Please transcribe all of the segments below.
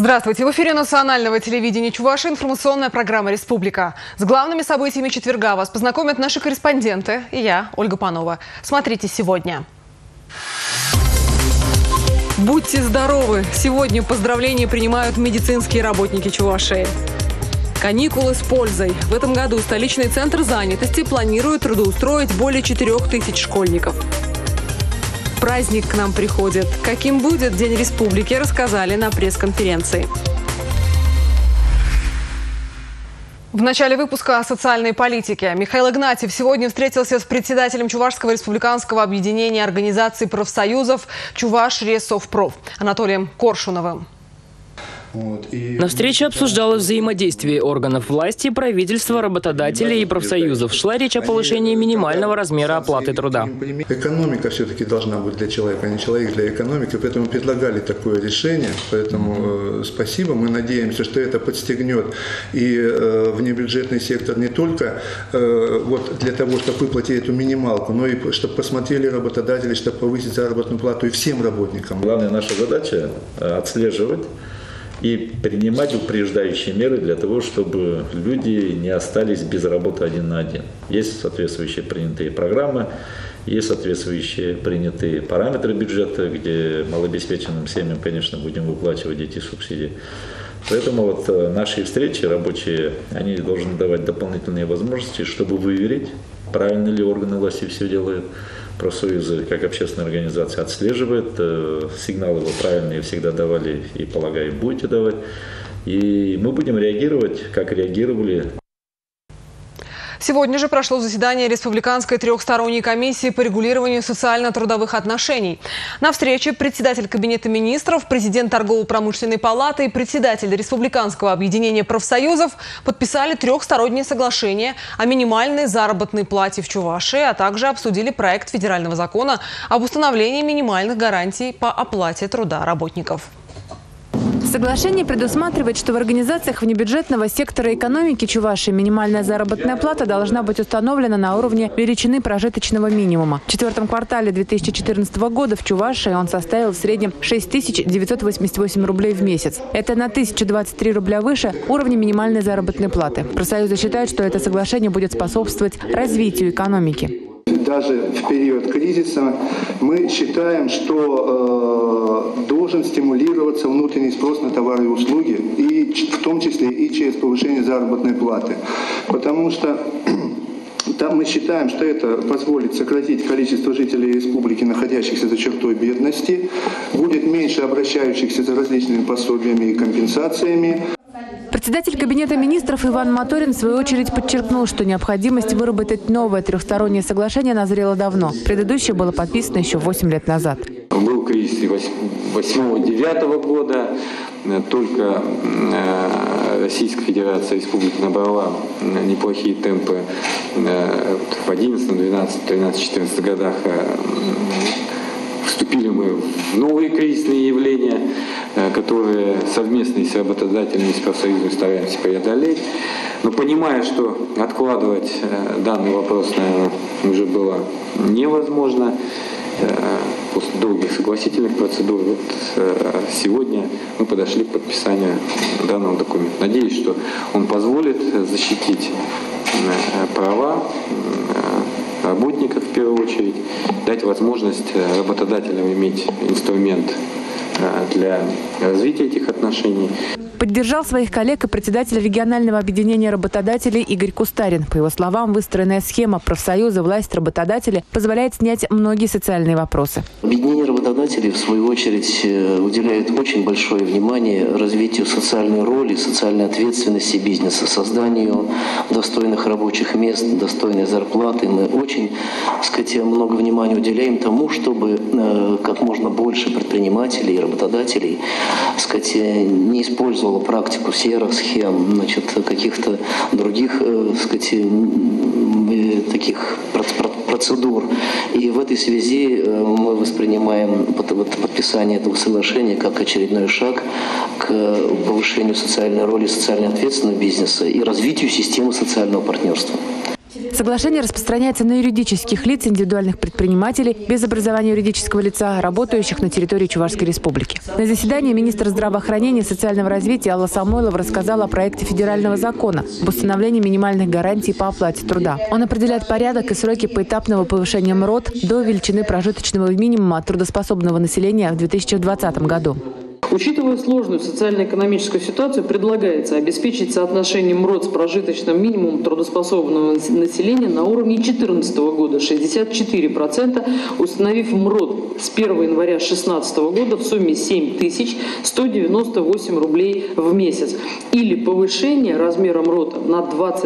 Здравствуйте! В эфире национального телевидения Чувашии информационная программа «Республика». С главными событиями четверга вас познакомят наши корреспонденты и я, Ольга Панова. Смотрите сегодня. Будьте здоровы! Сегодня поздравления принимают медицинские работники Чувашии. Каникулы с пользой. В этом году столичный центр занятости планирует трудоустроить более 4000 школьников. Праздник к нам приходит. Каким будет День Республики, рассказали на пресс-конференции. В начале выпуска о социальной политике. Михаил Игнатьев сегодня встретился с председателем Чувашского республиканского объединения организаций профсоюзов «Чувашресовпроф» Анатолием Коршуновым. На встрече обсуждалось взаимодействие органов власти, правительства, работодателей и профсоюзов. Шла речь о повышении минимального размера оплаты труда. Экономика все-таки должна быть для человека, а не человек для экономики. Поэтому предлагали такое решение. Поэтому спасибо. Мы надеемся, что это подстегнет и внебюджетный сектор не только вот для того, чтобы выплатить эту минималку, но и чтобы посмотрели работодатели, чтобы повысить заработную плату и всем работникам. Главная наша задача – отслеживать и принимать упреждающие меры для того, чтобы люди не остались без работы один на один. Есть соответствующие принятые программы, есть соответствующие принятые параметры бюджета, где малообеспеченным семьям, конечно, будем выплачивать эти субсидии. Поэтому вот наши встречи рабочие, они должны давать дополнительные возможности, чтобы выверить, правильно ли органы власти все делают. Профсоюзы, как общественная организация, отслеживает. Сигналы вы правильные всегда давали и, полагаю, будете давать. И мы будем реагировать, как реагировали. Сегодня же прошло заседание Республиканской трехсторонней комиссии по регулированию социально-трудовых отношений. На встрече председатель Кабинета министров, президент Торгово-промышленной палаты и председатель Республиканского объединения профсоюзов подписали трехстороннее соглашение о минимальной заработной плате в Чувашии, а также обсудили проект федерального закона об установлении минимальных гарантий по оплате труда работников. Соглашение предусматривает, что в организациях внебюджетного сектора экономики Чувашии минимальная заработная плата должна быть установлена на уровне величины прожиточного минимума. В четвертом квартале 2014 года в Чувашии он составил в среднем 6988 рублей в месяц. Это на 1023 рубля выше уровня минимальной заработной платы. Профсоюзы считают, что это соглашение будет способствовать развитию экономики. Даже в период кризиса мы считаем, что должен стимулироваться внутренний спрос на товары и услуги, и в том числе и через повышение заработной платы. Потому что мы считаем, что это позволит сократить количество жителей республики, находящихся за чертой бедности, будет меньше обращающихся за различными пособиями и компенсациями. Председатель Кабинета министров Иван Моторин в свою очередь подчеркнул, что необходимость выработать новое трехстороннее соглашение назрела давно. Предыдущее было подписано еще 8 лет назад. Был кризис 2008-2009 года. Только Российская Федерация, республика набрала неплохие темпы в 2011, 2012, 2013, 2014 годах. Вступили мы в новые кризисные явления, которые совместно с работодателями, с профсоюзами стараемся преодолеть. Но понимая, что откладывать данный вопрос, наверное, уже было невозможно, после долгих согласительных процедур, вот сегодня мы подошли к подписанию данного документа. Надеюсь, что он позволит защитить права работников в первую очередь, дать возможность работодателям иметь инструмент для развития этих отношений. Поддержал своих коллег и председатель регионального объединения работодателей Игорь Кустарин. По его словам, выстроенная схема профсоюза, власть, работодатели позволяет снять многие социальные вопросы. Объединение работодателей, в свою очередь, уделяет очень большое внимание развитию социальной роли, социальной ответственности бизнеса, созданию достойных рабочих мест, достойной зарплаты. Мы очень, так сказать, много внимания уделяем тому, чтобы как можно больше предпринимателей и работодателей, так сказать, не использовали практику серых схем, значит, каких-то других, сказать, таких процедур. И в этой связи мы воспринимаем подписание этого соглашения как очередной шаг к повышению социальной роли, социальной ответственности бизнеса и развитию системы социального партнерства. Соглашение распространяется на юридических лиц, индивидуальных предпринимателей без образования юридического лица, работающих на территории Чувашской Республики. На заседании министр здравоохранения и социального развития Алла Самойлова рассказала о проекте федерального закона об установлении минимальных гарантий по оплате труда. Он определяет порядок и сроки поэтапного повышения МРОТ до величины прожиточного минимума трудоспособного населения в 2020 году. Учитывая сложную социально-экономическую ситуацию, предлагается обеспечить соотношение МРОТ с прожиточным минимумом трудоспособного населения на уровне 2014 года 64%, установив МРОТ с 1 января 2016 года в сумме 7198 рублей в месяц или повышение размера МРОТа на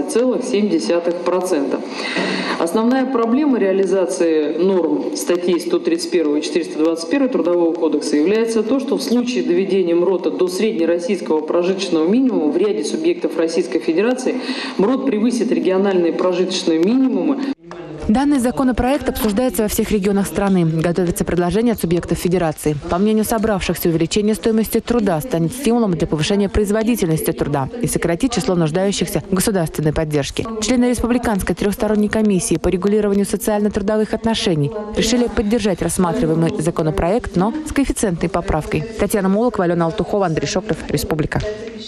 20,7%. Основная проблема реализации норм статей 131 и 421 Трудового кодекса является то, что в случае доведения МРОТа до среднероссийского прожиточного минимума в ряде субъектов Российской Федерации МРОТ превысит региональные прожиточные минимумы. Данный законопроект обсуждается во всех регионах страны. Готовится предложение от субъектов Федерации. По мнению собравшихся, увеличение стоимости труда станет стимулом для повышения производительности труда и сократит число нуждающихся в государственной поддержке. Члены Республиканской трехсторонней комиссии по регулированию социально-трудовых отношений решили поддержать рассматриваемый законопроект, но с коэффициентной поправкой. Татьяна Молокова, Алена Алтухова, Андрей Шоклев, Республика.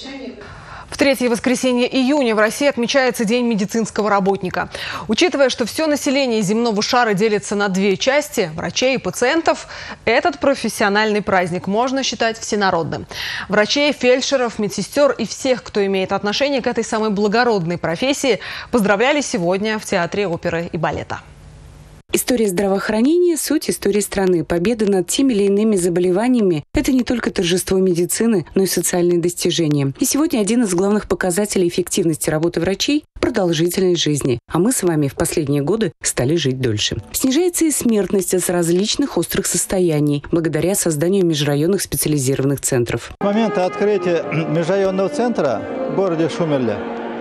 В третье воскресенье июня в России отмечается День медицинского работника. Учитывая, что все население земного шара делится на две части – врачей и пациентов, этот профессиональный праздник можно считать всенародным. Врачей, фельдшеров, медсестер и всех, кто имеет отношение к этой самой благородной профессии, поздравляли сегодня в Театре оперы и балета. История здравоохранения – суть истории страны. Победа над теми или иными заболеваниями – это не только торжество медицины, но и социальные достижения. И сегодня один из главных показателей эффективности работы врачей – продолжительность жизни. А мы с вами в последние годы стали жить дольше. Снижается и смертность от различных острых состояний благодаря созданию межрайонных специализированных центров. С момента открытия межрайонного центра в городе Шумерле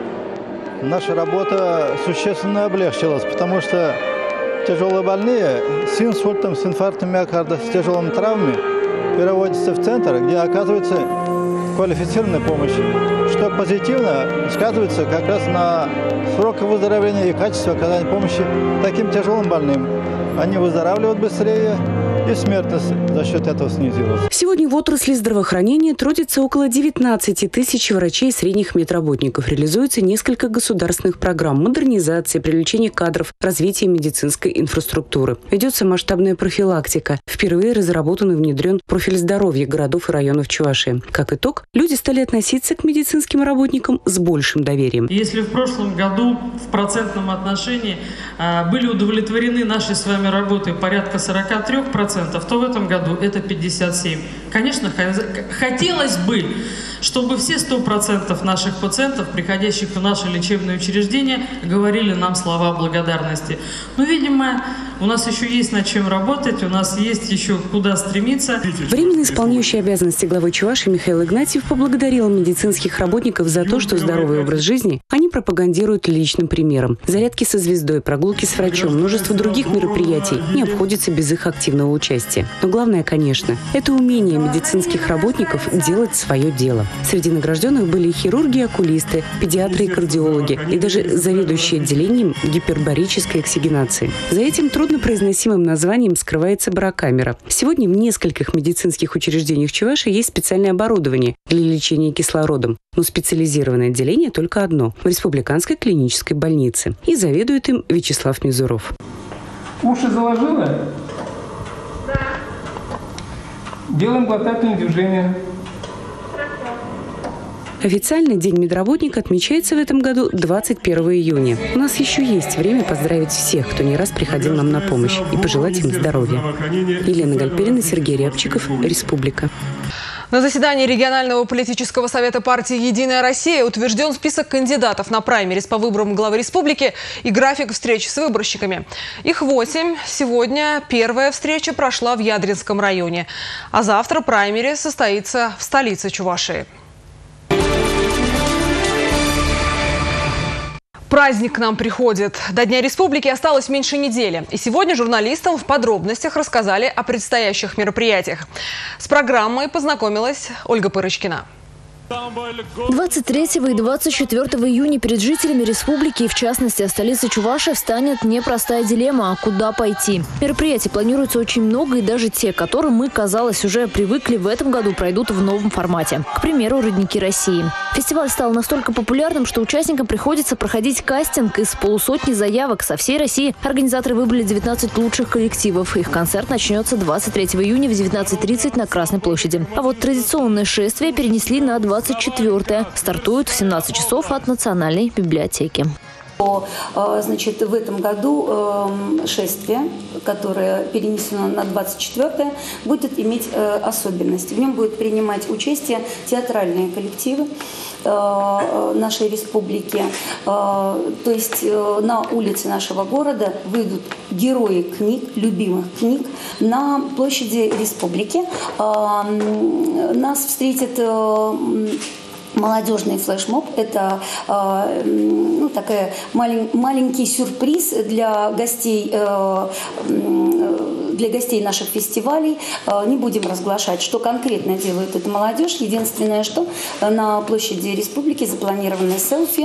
наша работа существенно облегчилась, потому что тяжело больные с инсультом, с инфарктом миокарда, с тяжелыми травмами переводятся в центр, где оказывается квалифицированная помощь, что позитивно сказывается как раз на сроке выздоровления и качестве оказания помощи таким тяжелым больным. Они выздоравливают быстрее, и смертность за счет этого снизилась. Сегодня в отрасли здравоохранения трудится около 19 тысяч врачей и средних медработников. Реализуется несколько государственных программ модернизации, привлечения кадров, развития медицинской инфраструктуры. Ведется масштабная профилактика. Впервые разработан и внедрен профиль здоровья городов и районов Чувашии. Как итог, люди стали относиться к медицинским работникам с большим доверием. Если в прошлом году в процентном отношении были удовлетворены нашей с вами работой порядка 43%, то в этом году это 57%. Конечно, хотелось бы, чтобы все 100% наших пациентов, приходящих в наши лечебные учреждения, говорили нам слова благодарности. Но, видимо, у нас еще есть над чем работать, у нас есть еще куда стремиться. Временно исполняющий обязанности главы Чувашии Михаил Игнатьев поблагодарил медицинских работников за то, что здоровый образ жизни они пропагандируют личным примером. Зарядки со звездой, прогулки с врачом, множество других мероприятий не обходится без их активного участия. Но главное, конечно, это умение медицинских работников делать свое дело. Среди награжденных были и хирурги, и окулисты, педиатры и кардиологи, и даже заведующие отделением гипербарической оксигенации. За этим труднопроизносимым названием скрывается барокамера. Сегодня в нескольких медицинских учреждениях Чувашии есть специальное оборудование для лечения кислородом. Но специализированное отделение только одно – в Республиканской клинической больнице. И заведует им Вячеслав Мизуров. Уши заложила? Да. Делаем глотательные движения. Официально День медработника отмечается в этом году 21 июня. У нас еще есть время поздравить всех, кто не раз приходил нам на помощь, и пожелать им здоровья. Елена Гальперина, Сергей Рябчиков, Республика. На заседании регионального политического совета партии «Единая Россия» утвержден список кандидатов на праймерис по выборам главы республики и график встреч с выборщиками. Их 8. Сегодня первая встреча прошла в Ядринском районе. А завтра праймерис состоится в столице Чувашии. Праздник к нам приходит. До Дня Республики осталось меньше недели. И сегодня журналистам в подробностях рассказали о предстоящих мероприятиях. С программой познакомилась Ольга Пырочкина. 23 и 24 июня перед жителями республики и, в частности, столицы Чувашии, встанет непростая дилемма – куда пойти. Мероприятий планируется очень много, и даже те, к которым мы, казалось, уже привыкли, в этом году пройдут в новом формате. К примеру, «Родники России». Фестиваль стал настолько популярным, что участникам приходится проходить кастинг из полусотни заявок со всей России. Организаторы выбрали 19 лучших коллективов. Их концерт начнется 23 июня в 19:30 на Красной площади. А вот традиционное шествие перенесли на 24-е. Стартует в 17 часов от Национальной библиотеки. Значит, в этом году шествие, которое перенесено на 24-е, будет иметь особенность. В нем будут принимать участие театральные коллективы нашей республики. То есть на улице нашего города выйдут герои книг, любимых книг. На площади республики нас встретит молодежный флешмоб. Это такой маленький сюрприз для гостей наших фестивалей. Не будем разглашать, что конкретно делает эта молодежь. Единственное, что на площади республики запланированы селфи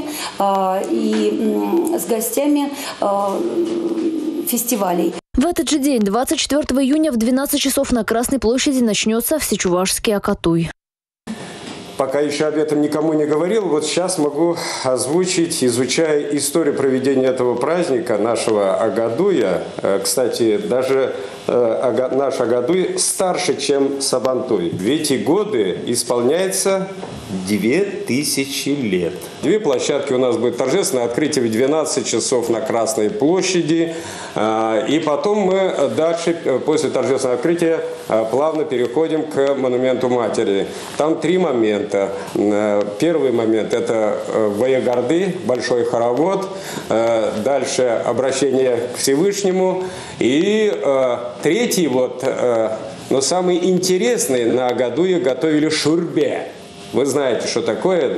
и с гостями фестивалей. В этот же день, 24 июня в 12 часов на Красной площади начнется всечувашский Акатуй. Пока еще об этом никому не говорил, вот сейчас могу озвучить, изучая историю проведения этого праздника, нашего Агадуя. Кстати, даже наш Агадуй старше, чем Сабантуй. В эти годы исполняется 2000 лет. Две площадки у нас будет торжественное открытие в 12 часов на Красной площади. И потом мы дальше, после торжественного открытия, плавно переходим к монументу матери. Там три момента. Первый момент – это воегарды, большой хоровод. Дальше обращение к Всевышнему. И третий, но самый интересный, на Агадуе готовили шурбе. Вы знаете, что такое,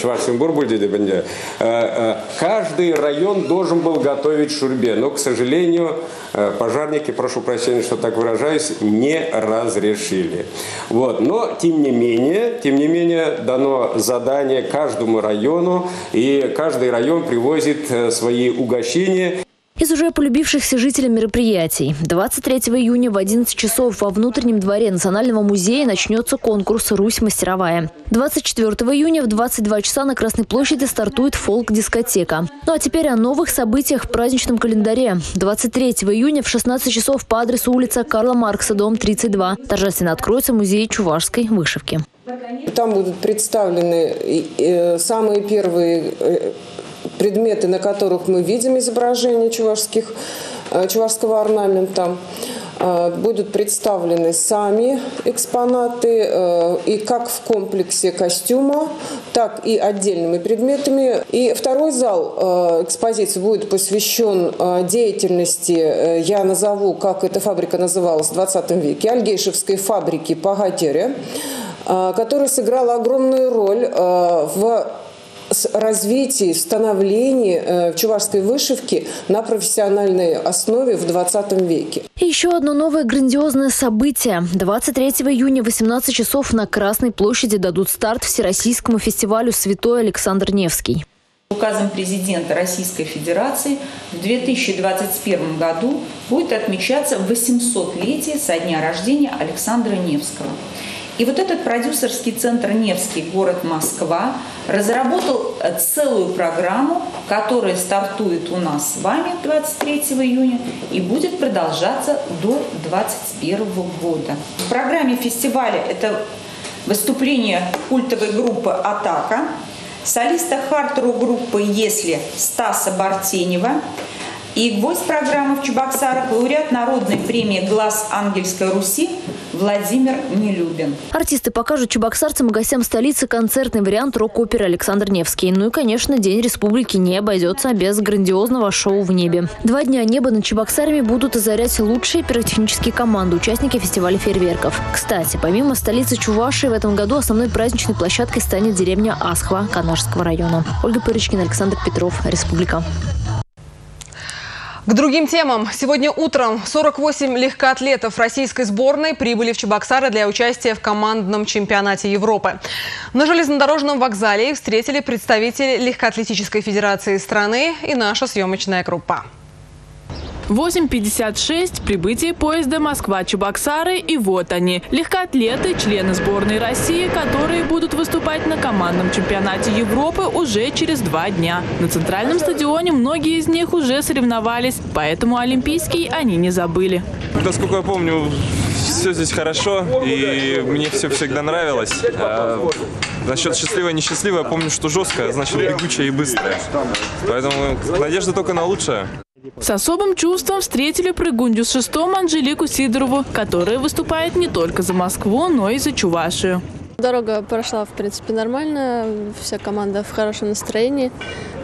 каждый район должен был готовить шурбе, но, к сожалению, пожарники, прошу прощения, что так выражаюсь, не разрешили. Но, тем не менее, дано задание каждому району, и каждый район привозит свои угощения. Из уже полюбившихся жителям мероприятий. 23 июня в 11 часов во внутреннем дворе Национального музея начнется конкурс «Русь мастеровая». 24 июня в 22 часа на Красной площади стартует фолк-дискотека. Ну а теперь о новых событиях в праздничном календаре. 23 июня в 16 часов по адресу улица Карла Маркса, дом 32. Торжественно откроется музей чувашской вышивки. Там будут представлены самые первые предметы, на которых мы видим изображения чувашского орнамента. Будут представлены сами экспонаты и как в комплексе костюма, так и отдельными предметами. И второй зал экспозиции будет посвящен деятельности, я назову, как эта фабрика называлась в 20 веке, Альгейшевской фабрики «Погатери», которая сыграла огромную роль в развитии, становлении чувашской вышивки на профессиональной основе в 20 веке. И еще одно новое грандиозное событие. 23 июня в 18 часов на Красной площади дадут старт Всероссийскому фестивалю «Святой Александр Невский». Указом президента Российской Федерации в 2021 году будет отмечаться 800-летие со дня рождения Александра Невского. И вот этот продюсерский центр «Невский», город Москва, разработал целую программу, которая стартует у нас с вами 23 июня и будет продолжаться до 2021 года. В программе фестиваля это выступление культовой группы «Атака», солиста хард-рок группы «Если» Стаса Бартенева и гвоздь программы в Чебоксарах лауреат народной премии «Глаз Ангельской Руси» Владимир Нелюбин. Артисты покажут чебоксарцам и гостям столицы концертный вариант рок-оперы «Александр Невский». Ну и, конечно, День Республики не обойдется без грандиозного шоу в небе. 2 дня небо над Чебоксарами будут озарять лучшие пиротехнические команды, участники фестиваля фейерверков. Кстати, помимо столицы Чувашии, в этом году основной праздничной площадкой станет деревня Асхва Канашского района. Ольга Пырочкина, Александр Петров, Республика. К другим темам. Сегодня утром 48 легкоатлетов российской сборной прибыли в Чебоксары для участия в командном чемпионате Европы. На железнодорожном вокзале их встретили представители легкоатлетической федерации страны и наша съемочная группа. 8:56, прибытие поезда Москва-Чебоксары, и вот они. Легкоатлеты, члены сборной России, которые будут выступать на командном чемпионате Европы уже через 2 дня. На центральном стадионе многие из них уже соревновались, поэтому олимпийский они не забыли. Насколько я помню, все здесь хорошо, и мне все всегда нравилось. Насчет счастливое-несчастливое, я помню, что жесткое, значит бегучее и быстрое. Поэтому надежда только на лучшее. С особым чувством встретили прыгунью с 6-м Анжелику Сидорову, которая выступает не только за Москву, но и за Чувашию. Дорога прошла, в принципе, нормально, вся команда в хорошем настроении.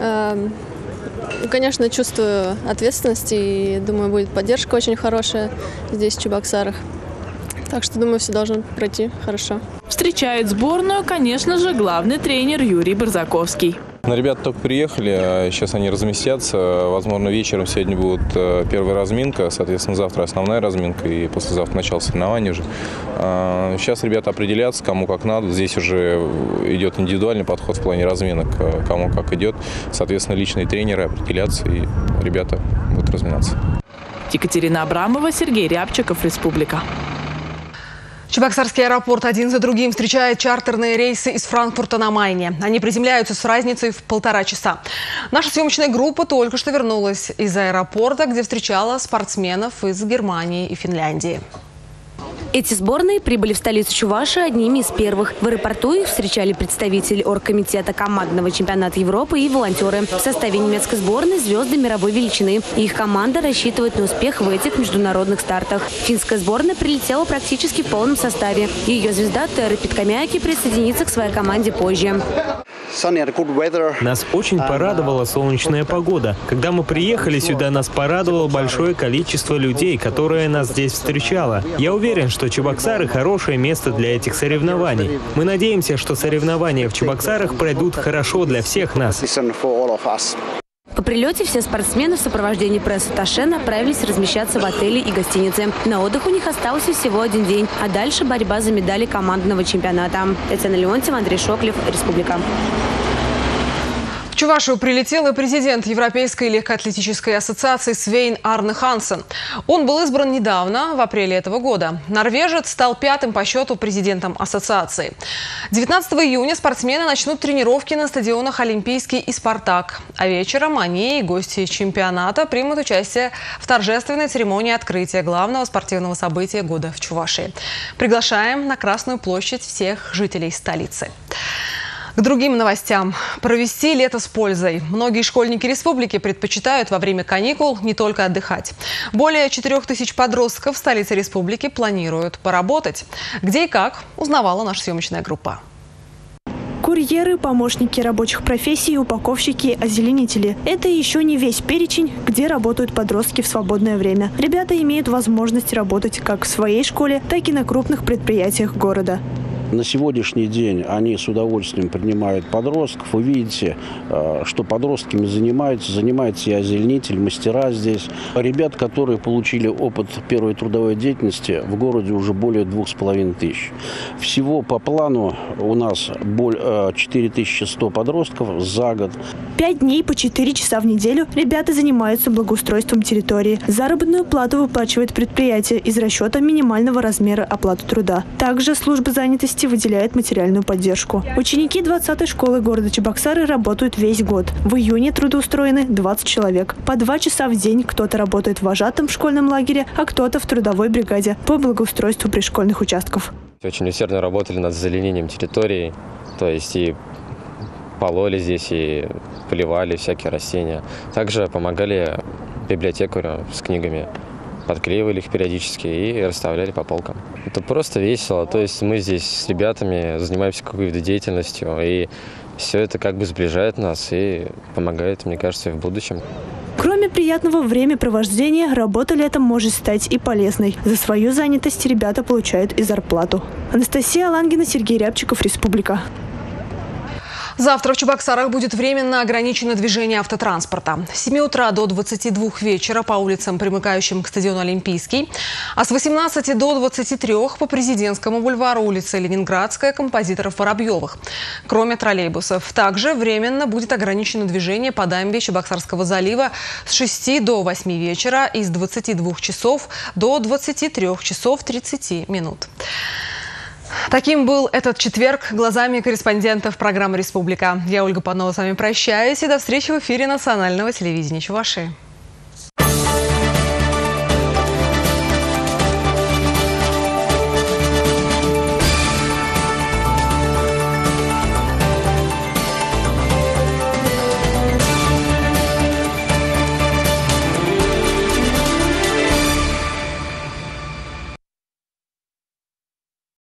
Конечно, чувствую ответственность и, думаю, будет поддержка очень хорошая здесь, в Чебоксарах. Так что, думаю, все должно пройти хорошо. Встречает сборную, конечно же, главный тренер Юрий Барзаковский. Ребята только приехали, а сейчас они разместятся. Возможно, вечером сегодня будет первая разминка, соответственно, завтра основная разминка и послезавтра начало соревнований уже. Сейчас ребята определятся, кому как надо. Здесь уже идет индивидуальный подход в плане разминок, кому как идет. Соответственно, личные тренеры определятся, и ребята будут разминаться. Екатерина Абрамова, Сергей Рябчиков, Республика. Чебоксарский аэропорт один за другим встречает чартерные рейсы из Франкфурта на Майне. Они приземляются с разницей в 1,5 часа. Наша съемочная группа только что вернулась из аэропорта, где встречала спортсменов из Германии и Финляндии. Эти сборные прибыли в столицу Чувашии одними из первых. В аэропорту их встречали представители оргкомитета командного чемпионата Европы и волонтеры. В составе немецкой сборной звезды мировой величины. Их команда рассчитывает на успех в этих международных стартах. Финская сборная прилетела практически в полном составе. Ее звезда Тера Питкомяки присоединится к своей команде позже. Нас очень порадовала солнечная погода. Когда мы приехали сюда, нас порадовало большое количество людей, которые нас здесь встречало. Я уверен, что Чебоксары – хорошее место для этих соревнований. Мы надеемся, что соревнования в Чебоксарах пройдут хорошо для всех нас. По прилете все спортсмены в сопровождении пресс-атташе направились размещаться в отеле и гостинице. На отдых у них остался всего 1 день, а дальше борьба за медали командного чемпионата. Татьяна Леонтьева, Андрей Шоклев, Республика. В Чувашию прилетел и президент Европейской легкоатлетической ассоциации Свейн Арне Хансен. Он был избран недавно, в апреле этого года. Норвежец стал 5-м по счету президентом ассоциации. 19 июня спортсмены начнут тренировки на стадионах «Олимпийский» и «Спартак». А вечером они и гости чемпионата примут участие в торжественной церемонии открытия главного спортивного события года в Чувашии. Приглашаем на Красную площадь всех жителей столицы. К другим новостям. Провести лето с пользой. Многие школьники республики предпочитают во время каникул не только отдыхать. Более 4000 подростков в столице республики планируют поработать. Где и как, узнавала наша съемочная группа. Курьеры, помощники рабочих профессий, упаковщики, озеленители. Это еще не весь перечень, где работают подростки в свободное время. Ребята имеют возможность работать как в своей школе, так и на крупных предприятиях города. На сегодняшний день они с удовольствием принимают подростков. Вы видите, что подростками занимаются и озеленитель, мастера здесь. Ребят, которые получили опыт первой трудовой деятельности, в городе уже более 2500. Всего по плану у нас 4100 подростков за год. 5 дней по 4 часа в неделю ребята занимаются благоустройством территории. Заработную плату выплачивает предприятие из расчета минимального размера оплаты труда. Также служба занятости выделяет материальную поддержку. Ученики 20-й школы города Чебоксары работают весь год. В июне трудоустроены 20 человек. По 2 часа в день кто-то работает вожатым в школьном лагере, а кто-то в трудовой бригаде по благоустройству пришкольных участков. Очень усердно работали над озеленением территории, то есть и пололи здесь, и поливали всякие растения. Также помогали библиотекарю с книгами. Подклеивали их периодически и расставляли по полкам. Это просто весело. То есть мы здесь с ребятами занимаемся какой-то деятельностью, и все это как бы сближает нас и помогает, мне кажется, и в будущем. Кроме приятного времяпровождения, работа летом может стать и полезной. За свою занятость ребята получают и зарплату. Анастасия Лангина, Сергей Рябчиков, Республика. Завтра в Чебоксарах будет временно ограничено движение автотранспорта. С 7 утра до 22 вечера по улицам, примыкающим к стадиону «Олимпийский», а с 18 до 23 по Президентскому бульвару, улице Ленинградская, Композиторов Воробьевых. Кроме троллейбусов, также временно будет ограничено движение по дамбе Чебоксарского залива с 6 до 8 вечера и с 22 часов до 23 часов 30 минут. Таким был этот четверг глазами корреспондентов программы «Республика». Я, Ольга Панова, с вами прощаюсь и до встречи в эфире национального телевидения Чувашии.